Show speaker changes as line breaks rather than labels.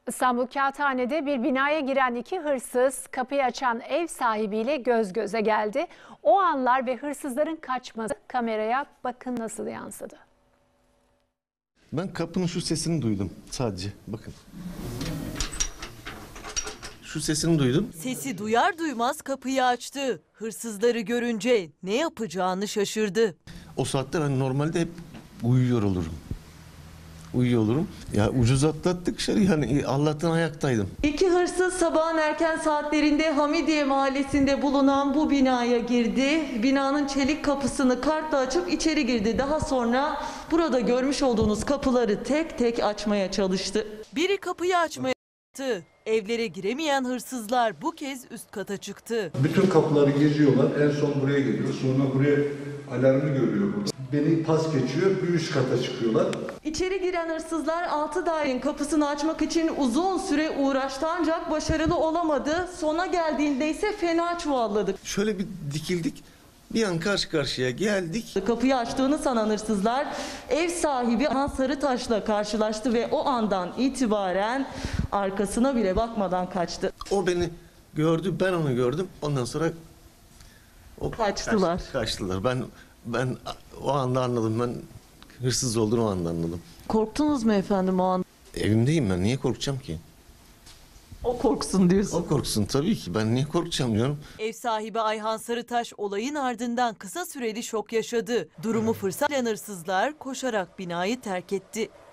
İstanbul Kağıthane'de bir binaya giren iki hırsız kapıyı açan ev sahibiyle göz göze geldi. O anlar ve hırsızların kaçması kameraya bakın nasıl yansıdı.
Ben kapının şu sesini duydum sadece. Bakın. Şu sesini duydum.
Sesi duyar duymaz kapıyı açtı. Hırsızları görünce ne yapacağını şaşırdı.
O saatte ben normalde hep uyuyor olurum. Ya ucuz atlattık dışarı, yani Allah'tan ayaktaydım.
İki hırsız sabahın erken saatlerinde Hamidiye Mahallesi'nde bulunan bu binaya girdi. Binanın çelik kapısını kartla açıp içeri girdi. Daha sonra burada görmüş olduğunuz kapıları tek tek açmaya çalıştı. Biri kapıyı açmaya çalıştı. Evlere giremeyen hırsızlar bu kez üst kata çıktı.
Bütün kapıları geziyorlar. En son buraya geliyor. Sonra buraya alarmı görüyor burada. Beni pas geçiyor. Bir üst kata çıkıyorlar.
İçeri giren hırsızlar 6 dairenin kapısını açmak için uzun süre uğraştı ancak başarılı olamadı. Sona geldiğinde ise fena çuvalladık.
Şöyle bir dikildik. Bir an karşı karşıya geldik.
Kapıyı açtığını sanan hırsızlar ev sahibi Ayhan Sarıtaş'la karşılaştı ve o andan itibaren arkasına bile bakmadan kaçtı.
O beni gördü, ben onu gördüm. Ondan sonra
Kaçtılar.
Kaçtılar. Ben o anda anladım. Ben hırsız olduğunu o anda anladım.
Korktunuz mu efendim o an?
Evimdeyim ben. Niye korkacağım ki?
O korksun diyorsun.
O korksun tabii ki. Ben niye korkacağım diyorum.
Ev sahibi Ayhan Sarıtaş olayın ardından kısa süreli şok yaşadı. Durumu fırsat bilen hırsızlar koşarak binayı terk etti.